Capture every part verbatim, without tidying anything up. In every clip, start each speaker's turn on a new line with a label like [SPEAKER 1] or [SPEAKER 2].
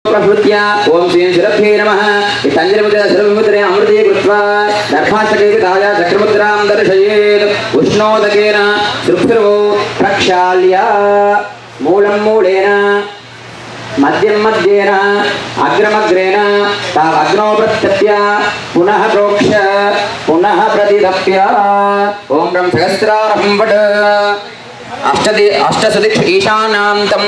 [SPEAKER 1] प्रभृत्या ओम श्री शिरभ्ये नमः तंजलमुद्रा सर्वमुद्रे अमृते कृत्वा दर्भाष्टकेताय चक्रमुद्रां दर्शयेत् उष्णोदकेन सुप्सर्वो प्रक्षाल्य मूलं मूलेन मध्यम मध्येन अग्रमग्रेण तावग्नौ प्रत्यप्य पुनः प्रोक्ष पुनः प्रतिदप्य ओम ब्रह्म सहस्रारं वद अष्टदि अष्टसदिक्ष ईशानान्तं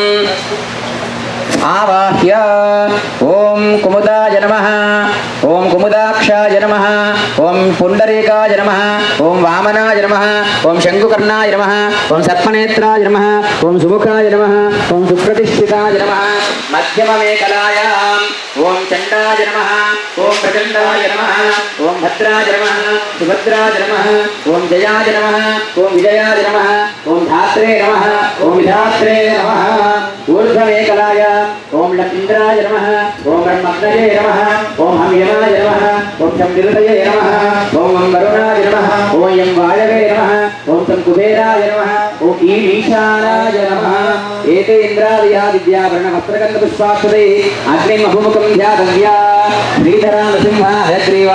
[SPEAKER 1] आवाह्य ओम कुमुदाय नमः ओम कुमुदाक्षाय नमः ओम पुंडरीकाय नमः ओम वामनाय नमः ओम शंकुकर्णाय नमः ओम सर्पनेत्राय नमः ओम सुमुखाय नमः ओम सुप्रतिष्ठिताय नमः मध्यममेकलायाम् ओम चंडाय नमः ओम प्रचंडाय नमः ओम भद्राय नमः सुभद्राय नमः ओम जयाय नमः ओम विजयाय नमः ओम धात्रे नमः ओम विधात्रे नमः ऊर्ध्वमेकलाय ओम लक्ष्मीन्द्राय नमः ओम ब्रह्मग्नये नमः ओम हम्यमाय नमः ओम शम्बिरुतये नमः ओम वरुणाय नमः ओम यं वायवे नमः ओम तं कुबेराय नमः ओम ईशानाय नमः एते इन्द्रादया विद्याभरणवस्त्रगन्धपुष्पाक्षते अग्निम् अभुमुखं ध्यातव्या श्रीधरा नृसिंहा हयग्रीव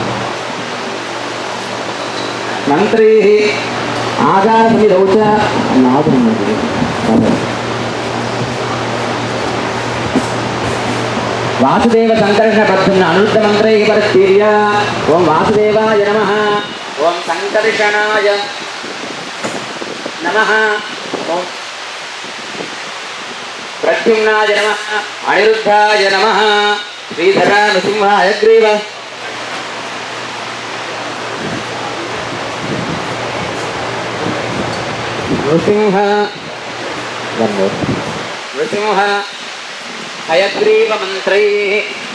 [SPEAKER 1] मन्त्रीः आगारसमिधौ च नादुमन्त्रे वासुदेव संकर्षण प्रद्युम्न अनुरुद्ध मंत्रैः परस्तीर्य ओम वासुदेवाय नमः ओम संकर्षणाय नमः ओम प्रद्युम्नाय नमः अनिरुद्धाय नमः श्रीधरा नृसिंहाय ग्रीव नृसिंह नृसिंह हयग्रीव मंत्रैः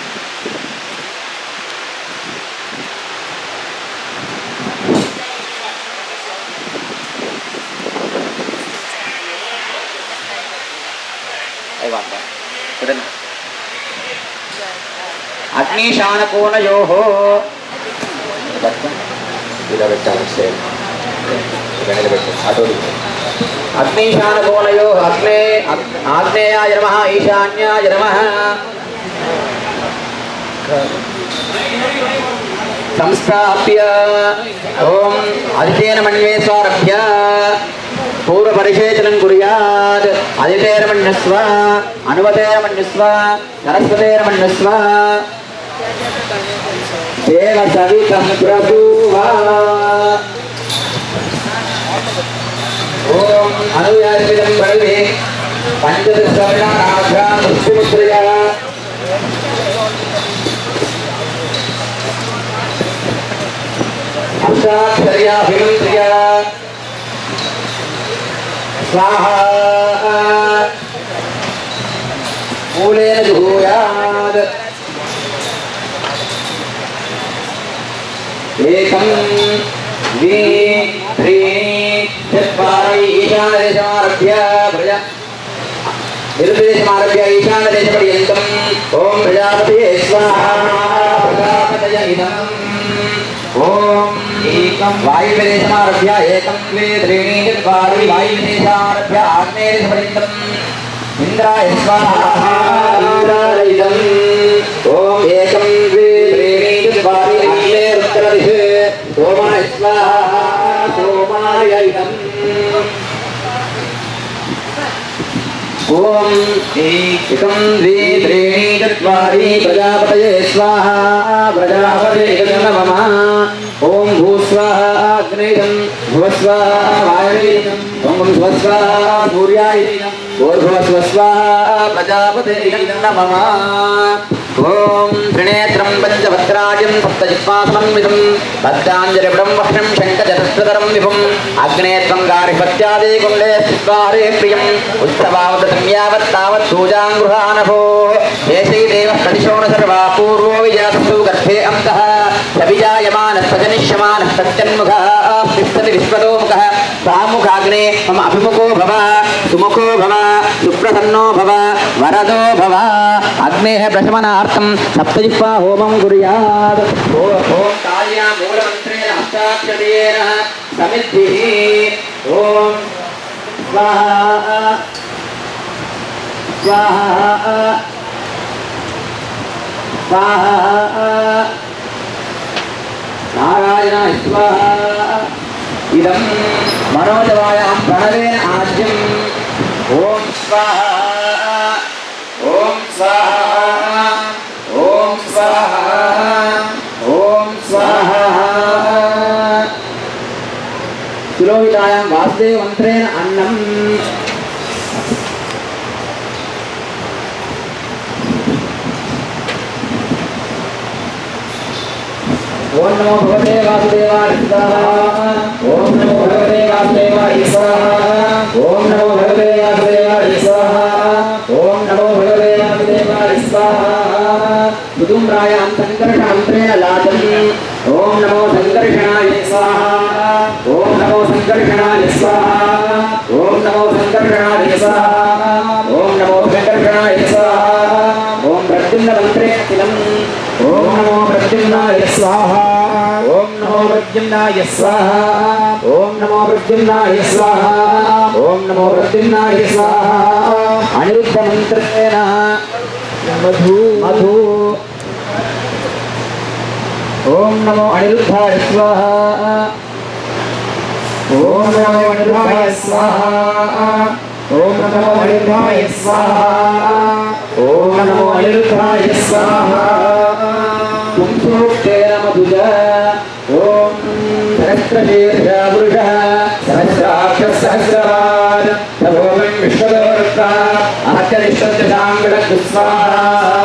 [SPEAKER 1] अग्निशानकोनयोः अग्निशानकोनयोः अग्ने आग्नेयाय नमः ईशान्याय नमः संस्थाप्य ओम आदित्येन मन्ये स्वारभ्य पूर्व परिशेचनं कुर्यात् आदित्येन मन्यस्व अनुवतेन मन्यस्व सरस्वतेन मन्यस्व देव सवितं प्रभुवा ओम अनुयायितं प्रभवे पंचदशवर्णाभ्यां मुक्तिमुद्रया अष्टाक्षर्याभिमन्त्र्या स्वाहा मूलेन जुहूयात् एकं द्वे त्रीणि चत्वारि ईशानदेशमारभ्य प्रजा निर्देशमारभ्य ईशानदेशपर्यन्तम् ओम प्रजापतये स्वाहा प्रजापतये इदम् ओम एकं वायुदेशमारभ्य एकं द्वे त्रीणि चत्वारि वायुदेशमारभ्य आग्नेयदेशपर्यन्तम् इंद्राय स्वाहा इंद्राय इदम् ओम एकं द्वे त्रीणि चत्वारि अग्ने उत्तरदिशे सोमाय स्वाहा सोमाय इदम् ओम एकं द्वे त्रीणि चत्वारि प्रजापतये स्वाहा प्रजापतये नमः ओम भूस्वाहा अग्नेयं भुवस्वाहा वायुवेयं ओम भुवस्वाहा सूर्याय ओर्भुवस्वाहा प्रजापतये नमः ओम त्रिनेत्रं पंचभद्राजं सप्तजिह्वासमन्वितं भद्राञ्जलिवृतं वह्निं शङ्खचतुष्पदरं विभुम् अग्नेत्रं गार्हपत्यादिकुण्डे स्थित्वारे प्रियम् उत्सवावृतं यावत् तावत् पूजां गृहानभो येषै देवः प्रतिशोण सर्वा पूर्वो विजातु गर्भे अन्तः सविजायमानः सजनिष्यमानः सत्यन्मुखः तिष्ठति विश्वतोमुखः सामुखाग्ने मम अभिमुखो भव सुमुखो भव सुप्रसन्नो भव वरदो भव अग्नेः प्रशमनार्थं सप्तजिह्वा होमं कुर्यात् ओम काल्या मूलमन्त्रेण हस्ताक्षरेण समिद्धिः ओम स्वाहा स्वाहा स्वाहा नारायणाय स्वाहा इदं मनोजवायां प्रणवेन आज्यम् ओम स्वाहा ओम स्वाहा ओम स्वाहा ओम स्वाहा पुरोहितायां वासुदेव मंत्रेण अन्नम् ओम नमो भगवते वासुदेवाय स्वाहा ओम नमो भगवते वासुदेवाय स्वाहा ओम नमो भगवते वासुदेवाय स्वाहा ओम नमो भगवते वासुदेवाय स्वाहा कुदुम्रायां संकर्षण मंत्रेण लातम् ओम नमो संकर्षणाय स्वाहा ओम नमो संकर्षणाय स्वाहा ओम नमो संकर्षणाय स्वाहा ओम नमो संकर्षणाय स्वाहा ओम प्रद्युम्न मंत्रेण तिलम् ओम नमो प्रद्युम्नाय स्वाहा ओम नमो प्रद्युम्नाय स्वाहा ओम नमो प्रद्युम्नाय स्वाहा ओम नमो प्रद्युम्नाय स्वाहा अनिरुद्ध मंत्रेण मधु मधु ओम नमो अनिरुद्धाय स्वाहा ओम नमो अनिरुद्धाय स्वाहा ओम नमो अनिरुद्धाय स्वाहा ओम नमो अनिरुद्धाय स्वाहा पुंसोक्तेन मधुजा ओम सहस्रशीर्षा पुरुषः सहस्राक्षः सहस्रवान् तपोमं विश्वदोर्का अहत्यनिष्ठदशाङ्गडः स्वाहा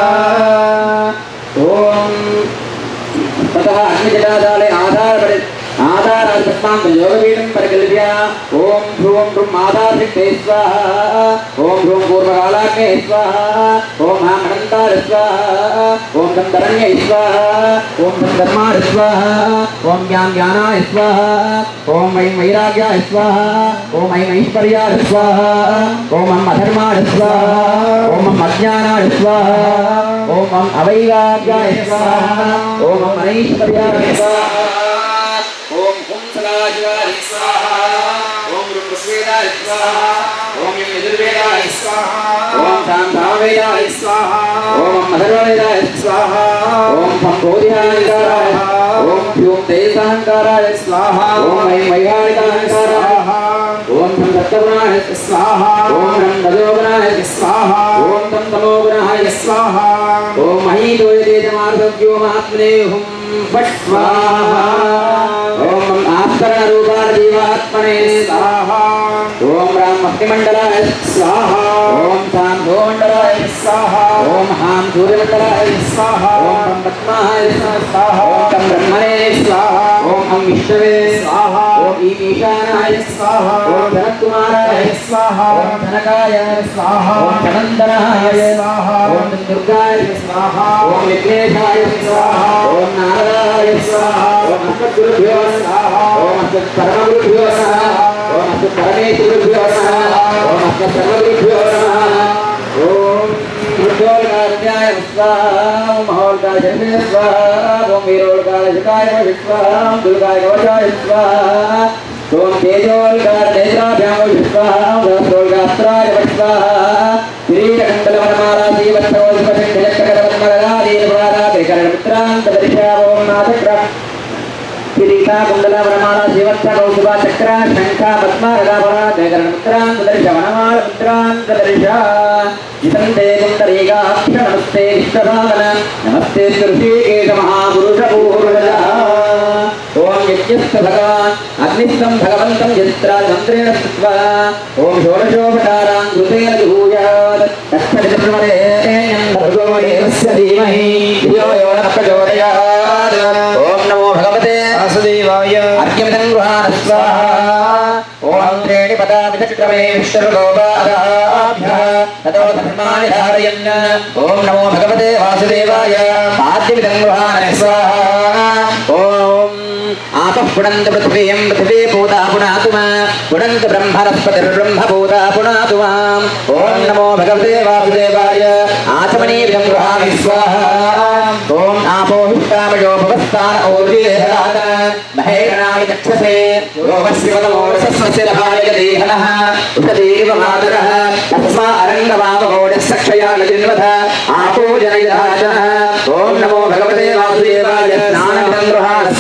[SPEAKER 1] ओम ततः अग्निजटाजाले आधारपरि आधारात्मां योगपीठं परिकल्प्य ओम ध्रुवं ध्रुवं आधारशक्ते स्वाहा ओम ध्रुवं पूर्वकालाग्ने स्वाहा ओम अनन्ताय स्वाहा ओम धर्मण्ये स्वाहा ओम धर्माय स्वाहा ओम ज्ञान ज्ञानाय स्वाहा ओम ऐं वैराग्याय स्वाहा ओम ऐं ऐश्वर्याय स्वाहा ओम अं अधर्माय स्वाहा ओम अं अज्ञानाय स्वाहा ओम अं अवैराग्याय स्वाहा ओम अं अनैश्वर्याय स्वाहा ओम हुं सदाशिवाय स्वाहा ओम ऋग्वेदाय स्वाहा ओम यजुर्वेदाय स्वाहा ओम सामवेदाय स्वाहा ओम अथर्ववेदाय स्वाहा ओम संबोध्याय स्वाहा ओम व्योम तेजसहंकाराय स्वाहा ओम ऐं वैहारिकाहंकाराय ओम तं सत्त्वगुणाय स्वाहा ओम तं रजोगुणाय स्वाहा ओम तं तमोगुणाय स्वाहा ओम महीतोयतेजमार्धव्योमात्मने हुं फट् स्वाहा ओम आस्करण रूपाय जीवात्मने स्वाहा ओम राम भक्तिमंडलाय स्वाहा ओम शाम भूमंडलाय स्वाहा ओम हाम सूर्यमंडलाय स्वाहा ओम पद्माय स्वाहा ओम तं ब्रह्मणे स्वाहा ओम हम विष्णवे स्वाहा ओम ईशानाय स्वाहा ओम धनकुमाराय स्वाहा ओम धनकाय स्वाहा ओम धनंदनाय स्वाहा ओम दुर्गाय स्वाहा ओम विघ्नेशाय स्वाहा ओम नारायणाय स्वाहा ओम अस्मद्गुरुभ्यो स्वाहा ओम अस्मत्परमगुरुभ्यो स्वाहा ओम अस्मत्परमेश्वरुभ्यो स्वाहा ओम अस्मत्सर्वगुरुभ्यो स्वाहा ओम मृत्योल्काय स्वाहा ओम महोल्काय स्वाहा ओम वीरोल्काय स्वाहा ओम दुर्गाय कवचाय स्वाहा ओम तेजोल्काय नेत्राभ्यां स्वाहा ओम सहस्रोल्कास्त्राय स्वाहा किरीटकण्डलवनमाला जीवत्सवोल्पशक्तिलक्ष्मकरवन्मरगादीर्वादात्रिकरणमित्रान्तपरिशा ओम नाथक्र किरीटा कुंडला वनमाला जीवत्स कौसुभा चक्र शंखा पद्मा गदापरा जयकरणमित्रान्तपरिशा वनमाला मित्रान्तपरिशा जितन्ते कुंडलीकाक्ष नमस्ते विश्वभावन नमस्ते ऋषिकेश महापुरुष पूर्वजः ओम यज्ञस्थ भगवान् अग्निस्थं भगवन्तं यत्रामन्त्रेण स्तुत्वा ओम षोडशोपचारां कृतेन जुहूयात् तत्सवितुर्वरेण्यं भर्गो देवस्य धीमहि धियो यो न प्रचोदयात् ओम नमो भगवते वासुदेवाय अर्घ्यमिदं गृहाण स्वाहा ओम त्रीणि पदाविधक्रमे विश्वरूपाभ्यः ततो धर्माणि धारयन् ओम नमो भगवते वासुदेवाय आद्यमिदं गृहाण स्वाहा ओम आपः पुनन्त पृथिवीं पृथिवी पूता पुनातु मां पुनन्त ब्रह्मणस्पतिर्ब्रह्म पूता पुनातु मां ओम नमो भगवते वासुदेवाय आचमनीयं गृहामि स्वाहा ओम आपो हिष्टामयो भवस्थान ओर्जेहरात महेरणामि चक्षसे योगस्यवदमोरसस्वस्य देहनः उषदेव मातरः तस्मा अरङ्गवामगोडः सक्षया न जिन्वथ आपो जनयदाचः ओम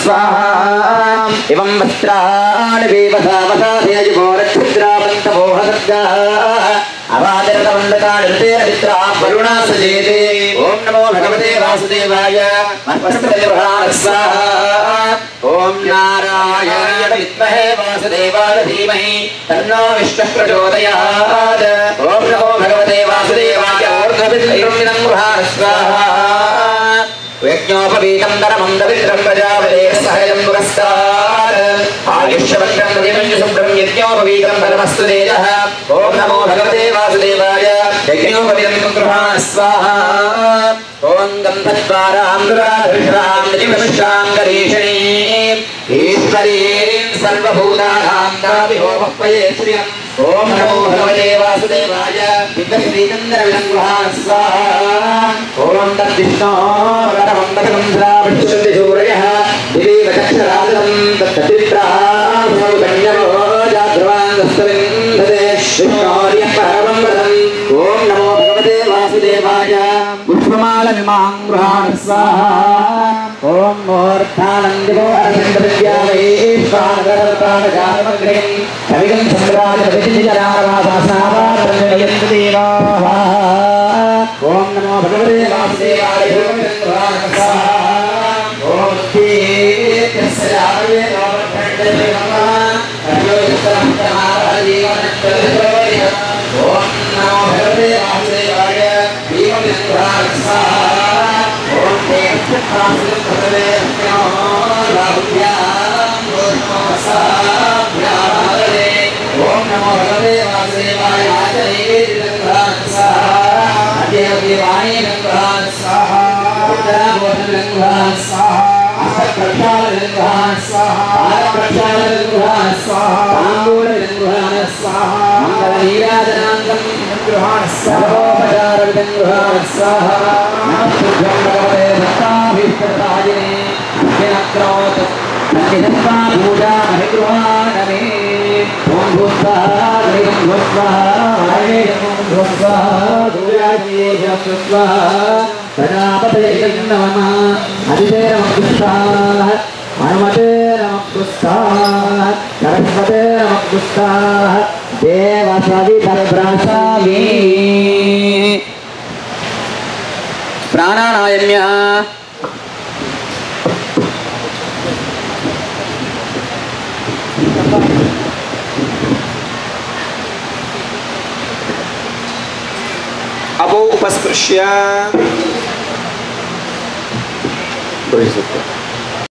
[SPEAKER 1] स्वाहा एवं वस्त्राणि वेवसावसाधेयवो रक्षिद्रावन्तमोहसर्गाः अवादिरतवन्दकानि ऋतेन मित्रा वरुणा सजेते ॐ नमो भगवते वासुदेवाय मत्पस्पतिर्वहाण स्वाहा ॐ नारायणाय विद्महे वासुदेवाय धीमहि तन्नो विष्णुः प्रचोदयात् ॐ नमो भगवते वासुदेवाय ऊर्ध्वविद्मं वहाण स्वाहा यज्ञोपवीतं धर्मं दवित्रं प्रजापतेः सहजं पुरस्तात् आयुष्यवक्रं प्रतिमञ्जुसुब्रं यज्ञोपवीतं धर्मस्तु तेजः ॐ नमो भगवते वासुदेवाय यज्ञोपवीतं गृहाण स्वाहा ॐ गन्धद्वारां दुराधर्षां निजिमनुष्यां गरीषणीं ईश्वरीं सर्वभूतानां दाविहोमप्पये श्रियम् ॐ नमो भगवते वासुदेवाय विद्मश्रीचन्द्रविदं गृहाण स्वाहा ॐ तद्विष्णो परमं पदकं श्रावयति सूर्यः दिवीव चक्षराजं तत्तचित्राभ्यवो जाध्रुवाङ्गस्तविन्दते विष्णोर्यः परमं पदम् ॐ नमो भगवते वासुदेवाय पुष्पमालमिमां गृहाण स्वाहा ॐ मूर्धानन्दिको अरविन्दविद्यावैश्वानगरप्राणजातमग्निं कविगं सम्राजपतिजरावासावारण्ययन्तु देवाः ॐ नमो भगवते वासुदेवाय ॐ तीर्थस्य जातवे नमः ॐ नमो भगवते वासुदेवाय भीमलिङ्गाय स्वाहा ॐ तीर्थस्य भगवे ॐ नमो भगवते वासुदेवाय आचरेन्द्राय स्वाहा देवदेवाय नमः स्वाहा उत्तराभोजनंगाय स्वाहा अष्टप्रक्षालनंगाय स्वाहा आरप्रक्षालनंगाय स्वाहा ताम्बूलनंगाय स्वाहा मंगलनीराजनांगं नंगाय स्वाहा सर्वोपचारनंगाय स्वाहा नमस्ते भगवते भक्ताभीष्टदायिने अग्निनक्रोत नन्दिदत्वा पूजा महिगृहाणमे ॐ भूस्वाहा हरिं भूस्वाहा हरिं भूस्वाहा दूराजीवं स्वाहा प्रजापतये नमः हरिते नमः स्वाहा हनुमते नमः स्वाहा सरस्वते नमः स्वाहा देवसवितर्ब्रह्मणि प्राणानायम्य
[SPEAKER 2] अबो उपस्पृश्य